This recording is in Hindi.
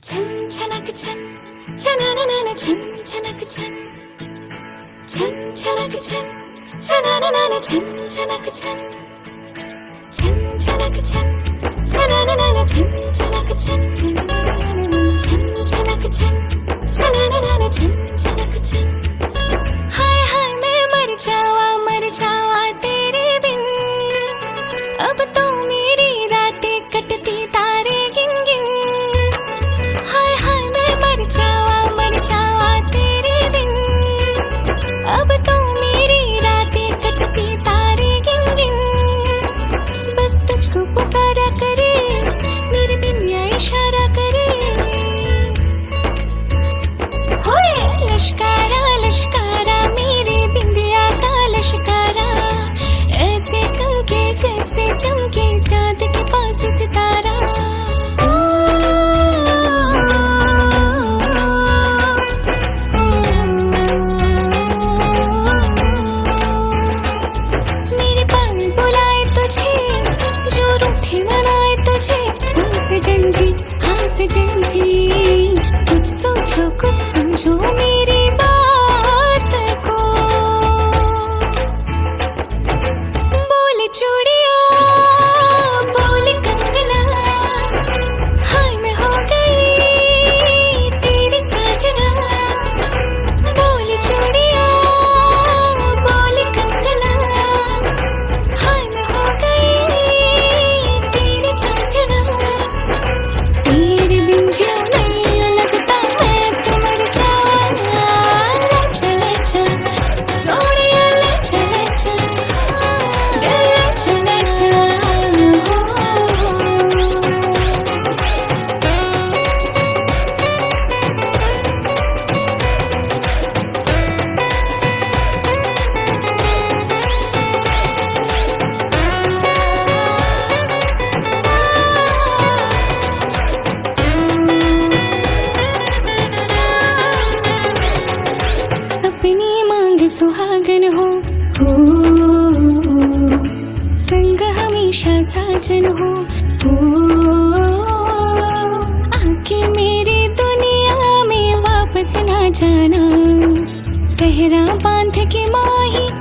छन छनक छन छनननन छन छनक छन छन छनक छन छनननन छन छनक छन छन छनक छन छनननन छन छनक छन छन छनक छन छनननन छन छनक छन। हाय हाय मैं मर जावा तेरे बिन, अब तो मेरी रातें कटती तारे गिन गिन। हाय हाय मैं मर जावा तेरे बिन, अब तो मेरी रातें कटती तारे गिन गिन। बस तुझको पुकारा करे मेरे बिन या इशारा करे। होए लश्कारा लश्कारा मेरे बिंदिया का लश्कारा, ऐसे चमके जैसे चमके चांद के पास सितारा। मेरे पानी बुलाए तुझे, जो रूठे मनाए तुझे, हमसे जंजी हाँ से जंजी। कुछ सोचो कुछ समझो मेरी बात को, बोले चूड़िया बोले कंगना, हाय मैं हो गई तेरी साजना। बोले चूड़िया बोले कंगना, हाय मैं हो गई तेरी साजना। तेरे बिन जो नहीं लगता मैं तो मर जावा। ले चले चल सोनिया ले चले चल, ले चले चल। अपनी मांग सुहागन हो, संग हमेशा साजन हो। आके मेरी दुनिया में वापस ना जाना, सहरा बांध के माही